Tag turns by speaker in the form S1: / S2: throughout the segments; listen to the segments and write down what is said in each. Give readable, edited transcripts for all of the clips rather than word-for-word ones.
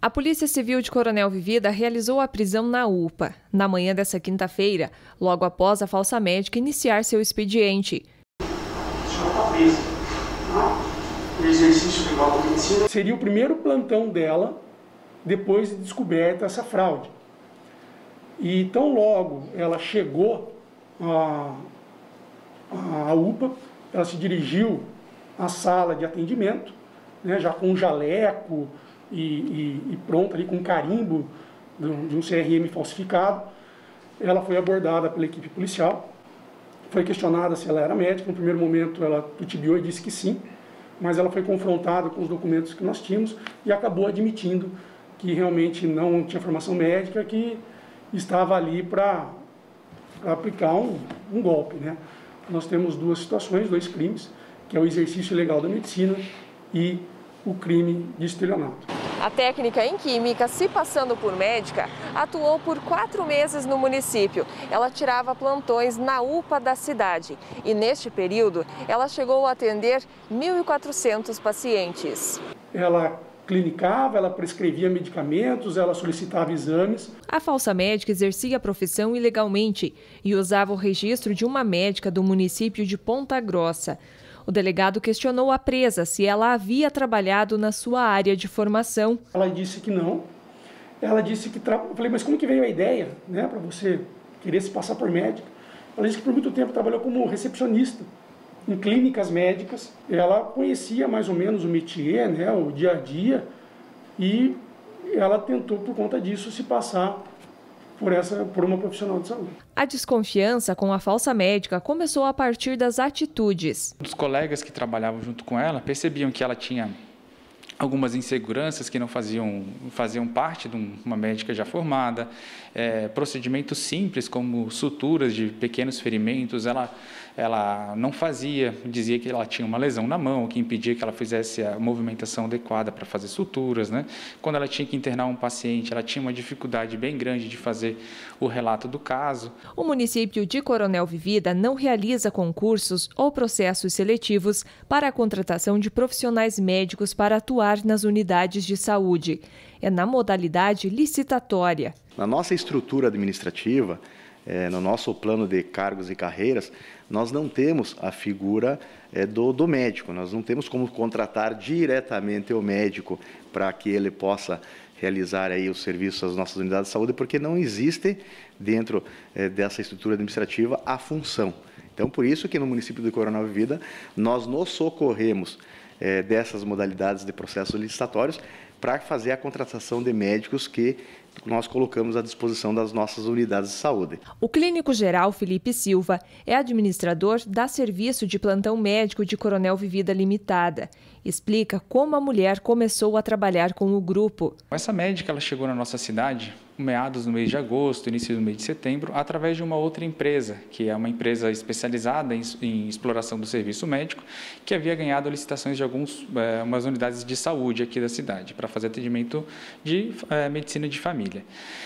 S1: A Polícia Civil de Coronel Vivida realizou a prisão na UPA, na manhã dessa quinta-feira, logo após a falsa médica iniciar seu expediente.
S2: Seria o primeiro plantão dela depois de descoberta essa fraude. E tão logo ela chegou à UPA, ela se dirigiu à sala de atendimento, né, já com um jaleco e pronto ali com um carimbo de um CRM falsificado. Ela foi abordada pela equipe policial, foi questionada se ela era médica. No primeiro momento ela titubeou e disse que sim, mas ela foi confrontada com os documentos que nós tínhamos e acabou admitindo que realmente não tinha formação médica, que estava ali para aplicar um golpe, né? Nós temos duas situações, dois crimes, que é o exercício ilegal da medicina e o crime de estelionato.
S1: A técnica em química, se passando por médica, atuou por 4 meses no município. Ela tirava plantões na UPA da cidade e, neste período, ela chegou a atender 1.400 pacientes.
S2: Ela clinicava, ela prescrevia medicamentos, ela solicitava exames.
S1: A falsa médica exercia a profissão ilegalmente e usava o registro de uma médica do município de Ponta Grossa. O delegado questionou a presa se ela havia trabalhado na sua área de formação.
S2: Ela disse que não. Ela disse que... Eu falei, mas como que veio a ideia, né, para você querer se passar por médica? Ela disse que por muito tempo trabalhou como recepcionista em clínicas médicas. Ela conhecia mais ou menos o métier, né, o dia a dia, e ela tentou, por conta disso, se passar por uma profissional de saúde.
S1: A desconfiança com a falsa médica começou a partir das atitudes.
S3: Os colegas que trabalhavam junto com ela percebiam que ela tinha algumas inseguranças que não faziam parte de uma médica já formada, procedimentos simples como suturas de pequenos ferimentos, ela não fazia, dizia que ela tinha uma lesão na mão, que impedia que ela fizesse a movimentação adequada para fazer suturas, né? Quando ela tinha que internar um paciente, ela tinha uma dificuldade bem grande de fazer o relato do caso.
S1: O município de Coronel Vivida não realiza concursos ou processos seletivos para a contratação de profissionais médicos para atuar nas unidades de saúde. É na modalidade licitatória.
S4: Na nossa estrutura administrativa, no nosso plano de cargos e carreiras, nós não temos a figura do médico, nós não temos como contratar diretamente o médico para que ele possa realizar aí os serviços das nossas unidades de saúde, porque não existe dentro dessa estrutura administrativa a função. Então, por isso que no município de Coronel Vivida, nós nos socorremos dessas modalidades de processos licitatórios para fazer a contratação de médicos que nós colocamos à disposição das nossas unidades de saúde.
S1: O clínico geral Felipe Silva é administrador da Serviço de Plantão Médico de Coronel Vivida Limitada. Explica como a mulher começou a trabalhar com o grupo.
S3: Essa médica ela chegou na nossa cidade meados no mês de agosto, início do mês de setembro, através de uma outra empresa, que é uma empresa especializada em exploração do serviço médico, que havia ganhado licitações de umas unidades de saúde aqui da cidade, para fazer atendimento de medicina de família.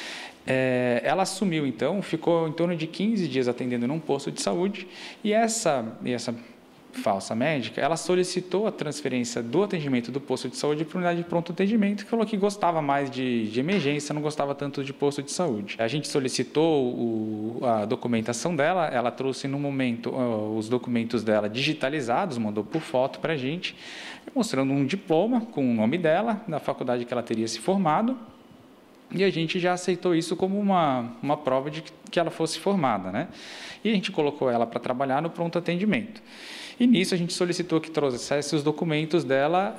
S3: Ela assumiu, então, ficou em torno de 15 dias atendendo num posto de saúde, e essa falsa médica, ela solicitou a transferência do atendimento do posto de saúde para a unidade de pronto atendimento, que falou que gostava mais de emergência, não gostava tanto de posto de saúde. A gente solicitou a documentação dela, ela trouxe no momento os documentos dela digitalizados, mandou por foto para a gente, mostrando um diploma com o nome dela, da faculdade que ela teria se formado, e a gente já aceitou isso como uma prova de que ela fosse formada, né? E a gente colocou ela para trabalhar no pronto atendimento. E nisso a gente solicitou que trouxesse os documentos dela,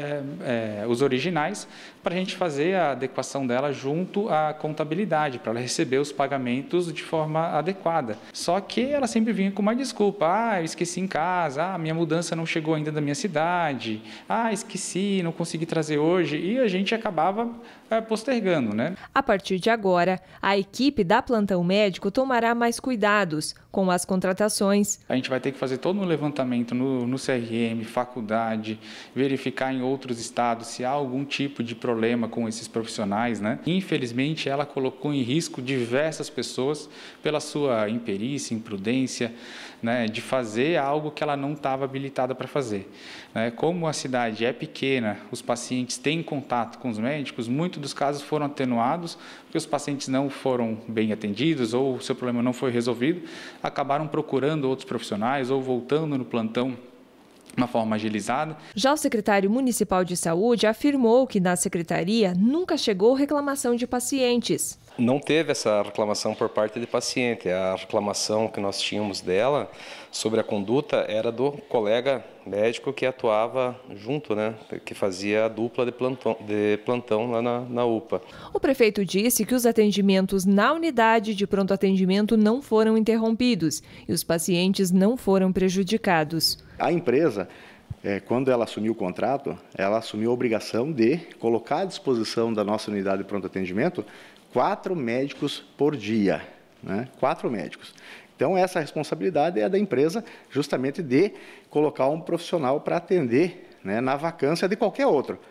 S3: os originais, para a gente fazer a adequação dela junto à contabilidade, para ela receber os pagamentos de forma adequada. Só que ela sempre vinha com uma desculpa: eu esqueci em casa, minha mudança não chegou ainda da minha cidade, esqueci, não consegui trazer hoje, e a gente acabava postergando, né?
S1: A partir de agora, a equipe da Plantão Médico tomará mais cuidados com as contratações.
S3: A gente vai ter que fazer todo um levantamento levantamento no CRM, faculdade, verificar em outros estados se há algum tipo de problema com esses profissionais, né? Infelizmente, ela colocou em risco diversas pessoas pela sua imperícia, imprudência, né, de fazer algo que ela não estava habilitada para fazer. Como a cidade é pequena, os pacientes têm contato com os médicos, muitos dos casos foram atenuados, porque os pacientes não foram bem atendidos ou o seu problema não foi resolvido, acabaram procurando outros profissionais ou voltando no plantão de uma forma agilizada.
S1: Já o secretário municipal de saúde afirmou que na secretaria nunca chegou reclamação de pacientes.
S5: Não teve essa reclamação por parte de paciente. A reclamação que nós tínhamos dela sobre a conduta era do colega médico que atuava junto, né, que fazia a dupla de plantão lá na UPA.
S1: O prefeito disse que os atendimentos na unidade de pronto atendimento não foram interrompidos e os pacientes não foram prejudicados.
S4: A empresa, quando ela assumiu o contrato, ela assumiu a obrigação de colocar à disposição da nossa unidade de pronto atendimento 4 médicos por dia, né? 4 médicos. Então, essa responsabilidade é da empresa justamente de colocar um profissional para atender, né, na vacância de qualquer outro.